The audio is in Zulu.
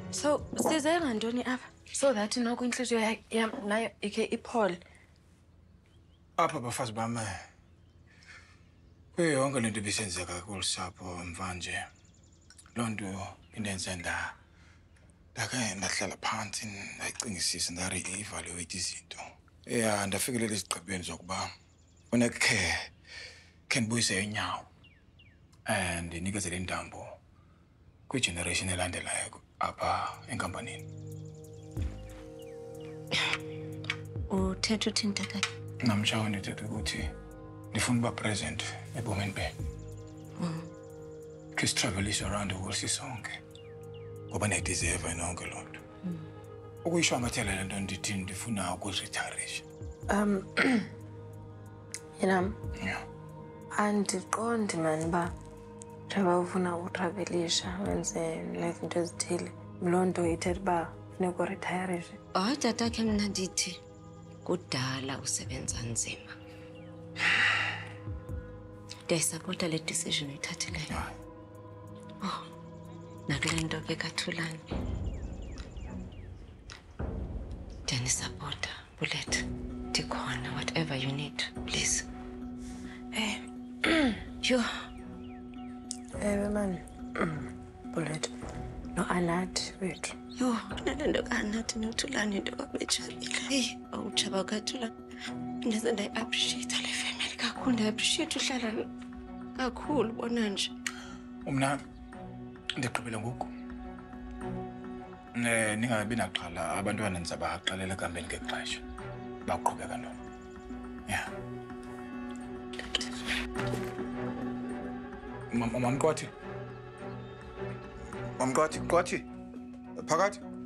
So, size ngantoni apha? So that noko inhliziyo yam nayo ikhe iphole. Apha bafazi bami. Yonke lento ibisenzeka kulisapho mvanje. Lonto indenze ndake ndahlala phansi ndayicingisisa ndare-evaluate izinto. Ndafikelela izigqibeni zokuba funeke ndibuyise inyawo and ndinikezele intambo kwi-generation elandelayo apha enkampanini. Uthetha uthini tatakhe? Namtshawe ndithetha ukuthi ndifuna uba present ebomini benu. Khe sitravelise around the world sisonke. Ngoba ndiyayideserva nonke loo nto. Ukuyishwankathela le nto ndithi ndifuna ukuziritayarisha. Yeah. Andiqondi mani uba njengoba ufuna utravelisha wenze like into ezithile. Loo nto ithetha uba funeka uritayarishe. Hayi tatakhe, mna ndithi kudala usebenza nzima. Ndiyayisapota le decision uyithathileyo. Oh, nakule nto ke kaThulani. Ndiyanisapota, Bullet. Ndikhona, whatever you need, please. Yo. Man. Bullet. No, Anathi wethu. Yo, nale nto kaNathi noThulani into babetshadile. Hey, awutshaba kaThulani. Ndize ndayi-appreciate le family kakhulu. Ndayi-appreciate uhlala kakhulu bona nje. Umna ndigqibele ngoku. Ningabi naqhala abantwana ndizabaxelela ekambeni ngexesha. Baqhubeka ntona. Yeah. Mamqwathi. Mamqwathi, phakathi.